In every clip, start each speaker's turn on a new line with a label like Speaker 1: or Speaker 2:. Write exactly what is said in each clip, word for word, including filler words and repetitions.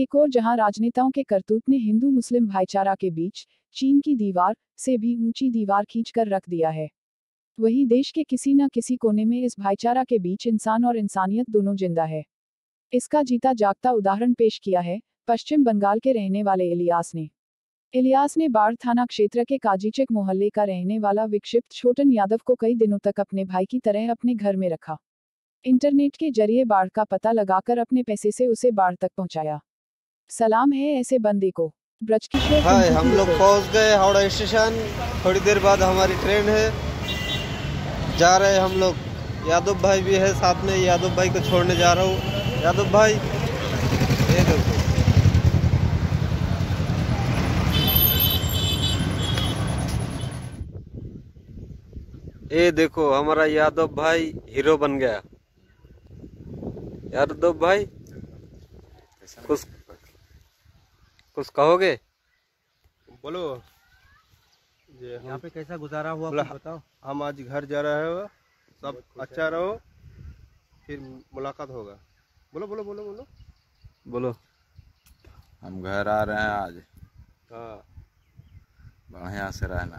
Speaker 1: एक और जहां राजनेताओं के करतूत ने हिंदू मुस्लिम भाईचारा के बीच चीन की दीवार से भी ऊंची दीवार खींचकर रख दिया है, वहीं देश के किसी न किसी कोने में इस भाईचारा के बीच इंसान और इंसानियत दोनों जिंदा है। इसका जीता जागता उदाहरण पेश किया है पश्चिम बंगाल के रहने वाले इलियास ने। इलियास ने बाढ़ थाना क्षेत्र के काजीचक मोहल्ले का रहने वाला विक्षिप्त छोटन यादव को कई दिनों तक अपने भाई की तरह अपने घर में रखा। इंटरनेट के जरिए बाढ़ का पता लगाकर अपने पैसे से उसे बाढ़ तक पहुंचाया। सलाम है ऐसे बंदे को। ब्रजकिशोर
Speaker 2: हाय, हम लोग पहुंच गए हावड़ा स्टेशन। थोड़ी देर बाद हमारी ट्रेन है, जा रहे हैं हम लोग। यादव भाई भी है साथ में, यादव भाई को छोड़ने जा रहा हूँ। यादव भाई ये देखो, ये देखो हमारा यादव भाई हीरो बन गया। यादव भाई कुछ कुछ कहोगे?
Speaker 3: बोलो।
Speaker 4: यहाँ पे कैसा गुजारा हुआ कुछ बताओ।
Speaker 3: हम आज घर जा रहे हो, सब अच्छा रहो, फिर मुलाकात होगा। बोलो बोलो बोलो बोलो
Speaker 2: बोलो।
Speaker 5: हम घर आ रहे हैं आज।
Speaker 3: हाँ,
Speaker 5: बढ़िया से रहना,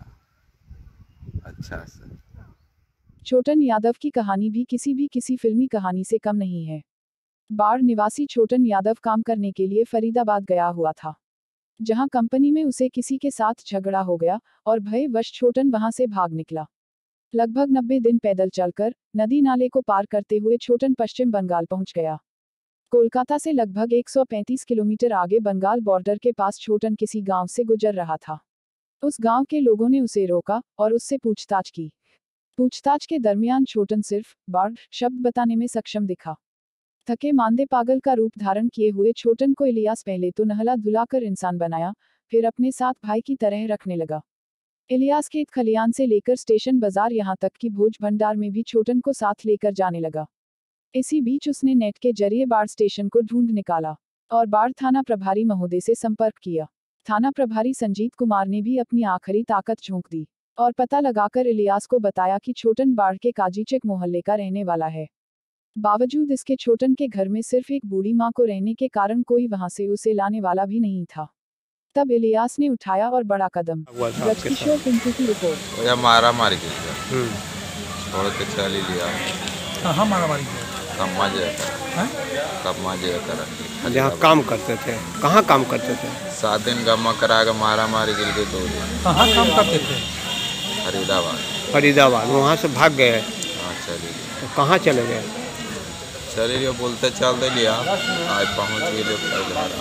Speaker 5: अच्छा से।
Speaker 1: छोटन यादव की कहानी भी किसी भी किसी फिल्मी कहानी से कम नहीं है। बाढ़ निवासी छोटन यादव काम करने के लिए फरीदाबाद गया हुआ था, जहां कंपनी में उसे किसी के साथ झगड़ा हो गया और भयवश छोटन वहां से भाग निकला। लगभग नब्बे दिन पैदल चलकर नदी नाले को पार करते हुए छोटन पश्चिम बंगाल पहुंच गया। कोलकाता से लगभग एक सौ पैंतीस किलोमीटर आगे बंगाल बॉर्डर के पास छोटन किसी गांव से गुजर रहा था। उस गांव के लोगों ने उसे रोका और उससे पूछताछ की। पूछताछ के दरमियान छोटन सिर्फ बाढ़ शब्द बताने में सक्षम दिखा। थके मांदे पागल का रूप धारण किए हुए छोटन को इलियास पहले तो नहला धुलाकर इंसान बनाया, फिर अपने साथ भाई की तरह रखने लगा। इलियास खेत खलियान से लेकर स्टेशन बाजार यहां तक कि भोज भंडार में भी छोटन को साथ लेकर जाने लगा। इसी बीच उसने नेट के जरिए बाढ़ स्टेशन को ढूंढ निकाला और बाढ़ थाना प्रभारी महोदय से संपर्क किया। थाना प्रभारी संजीत कुमार ने भी अपनी आखिरी ताकत झोंक दी और पता लगाकर इलियास को बताया कि छोटन बाढ़ के काजीचक मोहल्ले का रहने वाला है। बावजूद इसके छोटन के घर में सिर्फ एक बूढ़ी मां को रहने के कारण कोई वहां से उसे लाने वाला भी नहीं था। तब इलियास ने उठाया और बड़ा कदम। ब्रजकिशोर पिंटू की रिपोर्ट।
Speaker 5: या मारा मारी के छोड़ के चल ही लिया।
Speaker 4: कहाँ मारा मारी किया?
Speaker 5: कम्मा जय कम्मा जय कर
Speaker 3: जहाँ काम करते थे। कहाँ काम करते थे?
Speaker 5: सात दिन गम्मा करा के मारा मारी गिर के दो दिन।
Speaker 4: कहाँ काम करते थे?
Speaker 5: फरीदाबाद।
Speaker 3: फरीदाबाद। वहाँ से भाग गए?
Speaker 5: हाँ चली गए।
Speaker 3: तो कहाँ चले गए?
Speaker 5: चले लिया बोलते चलते लिया, आज पहुँच गए।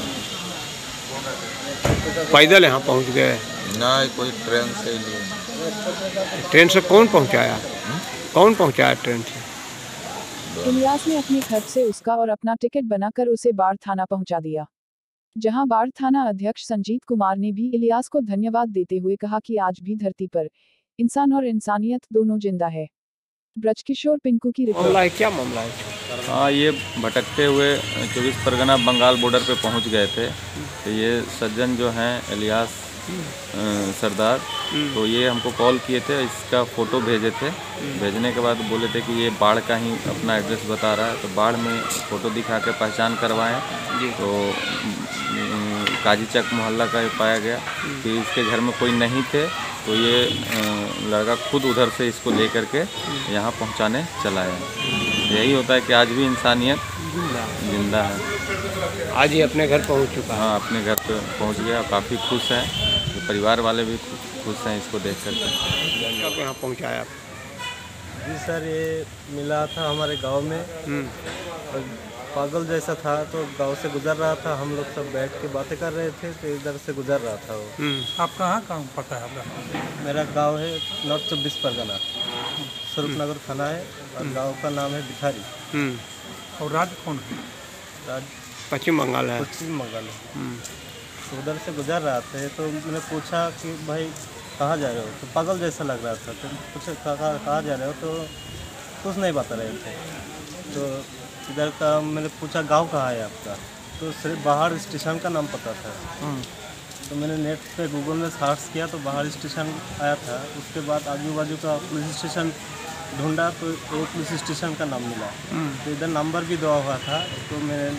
Speaker 3: पैदल यहाँ पहुँच गए?
Speaker 5: नहीं, कोई ट्रेन से ही लिया।
Speaker 3: ट्रेन से कौन पहुँचाया? कौन पहुँचाया ट्रेन से?
Speaker 1: इलियास ने अपने खर्च से उसका और अपना टिकट बनाकर उसे बाढ़ थाना पहुंचा दिया, जहां बाढ़ थाना अध्यक्ष संजीत कुमार ने भी इलियास को धन्यवाद देते हुए कहा कि आज भी धरती पर इंसान और इंसानियत दोनों जिंदा है। ब्रजकिशोर पिंकू की रिपोर्ट।
Speaker 3: मामला है, क्या मामला है?
Speaker 6: हाँ, ये भटकते हुए चौबीस परगना बंगाल बॉर्डर पे पहुंच गए थे। तो ये सज्जन जो हैं इलियास सरदार, तो ये हमको कॉल किए थे, इसका फ़ोटो भेजे थे। भेजने के बाद बोले थे कि ये बाढ़ का ही अपना एड्रेस बता रहा है। तो बाढ़ में फ़ोटो दिखा के पहचान करवाएं तो काजीचक मोहल्ला का पाया गया। फिर इसके घर में कोई नहीं थे, तो ये लड़का खुद उधर से इसको ले करके यहाँ पहुँचाने चला है। यही होता है कि आज भी इंसानियत जिंदा है।
Speaker 3: आज ही अपने घर पहुँच चुका है?
Speaker 6: हाँ, अपने घर पे पहुँच गया। काफ़ी खुश हैं, परिवार वाले भी खुश हैं इसको देख करके।
Speaker 3: कब यहाँ पहुँचाया?
Speaker 7: जी सर, ये मिला था हमारे गांव में। और पागल जैसा था, तो गांव से गुजर रहा था। हम लोग सब बैठ के बातें कर रहे थे, तो इधर से गुजर रहा था वो।
Speaker 4: आप कहाँ काम पड़ता है आपका?
Speaker 7: मेरा गांव है नॉर्थ चौबीस परगना, स्वरूपनगर थाना है, और गांव का नाम है बिठारी।
Speaker 4: और राज्य कौन है?
Speaker 7: राज्य
Speaker 3: पश्चिम बंगाल है।
Speaker 7: पश्चिम बंगाल है। तो उधर से गुजर रहा थे, तो मैंने पूछा कि भाई कहाँ जा रहे हो? तो पागल जैसा लग रहा था। तो पूछे कहाँ कहाँ जा रहे हो? तो कुछ नहीं बता रहे थे। तो इधर का मैंने पूछा गांव कहाँ है आपका? तो सिर्फ बाहर स्टेशन का नाम पता था। तो मैंने नेट पे गूगल में सर्च किया तो बाहर स्टेशन आया था। उसके बाद आजू बाजू का पुलिस स्टेशन ढूंढा तो एक पुलिस स्टेशन का नाम मिला। तो इधर नंबर भी दिया हुआ था, तो मैंने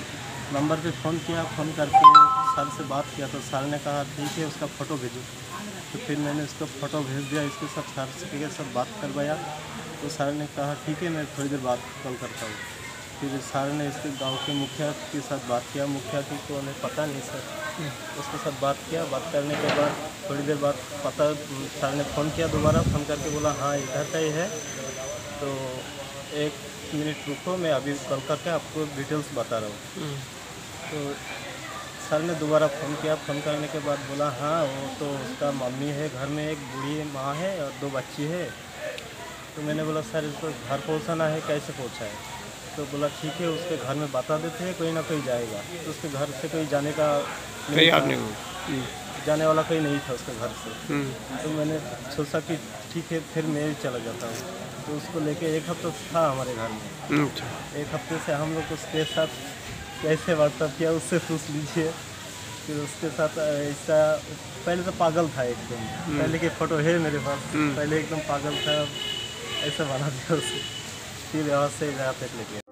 Speaker 7: नंबर पे फ़ोन किया, फ़ोन करके सर से बात किया तो सर ने कहा ठीक है उसका फ़ोटो भेजो। तो फिर मैंने उसका फ़ोटो भेज दिया, इसके साथ सर के साथ बात करवाया। तो सर ने कहा ठीक है मैं थोड़ी देर बाद कॉल करता हूँ। फिर सर ने इसके गांव के मुखिया के साथ बात किया, मुखिया की को उन्हें पता नहीं सर, उसके साथ बात किया। बात करने के बाद थोड़ी देर बाद पता सर ने फ़ोन किया दोबारा, फ़ोन करके बोला हाँ इधर का ही है, तो एक मिनट रुको मैं अभी कॉल करके आपको डिटेल्स बता रहा हूँ। तो सर ने दोबारा फ़ोन किया, फ़ोन करने के बाद बोला हाँ वो तो उसका मम्मी है, घर में एक बूढ़ी माँ है और दो बच्ची है। तो मैंने बोला सर इसको घर पहुँचाना है, कैसे पहुँचाए? तो बोला ठीक है उसके घर में बता देते हैं, कोई ना कोई जाएगा। तो उसके घर से कोई जाने का नहीं था, जाने वाला कोई नहीं था उसके घर से। तो मैंने सोचा कि ठीक है फिर मैं ही चला जाता हूँ। तो उसको लेके एक हफ्ता था हमारे घर में। एक हफ्ते से हम लोग उसके साथ कैसे व्हाट्सअप किया उससे पूछ लीजिए। फिर उसके साथ ऐसा पहले तो पागल था एकदम, पहले की फ़ोटो है मेरे पास, पहले एकदम पागल था, ऐसा बना दिया उसे। फिर यहाँ से यहाँ तक लेके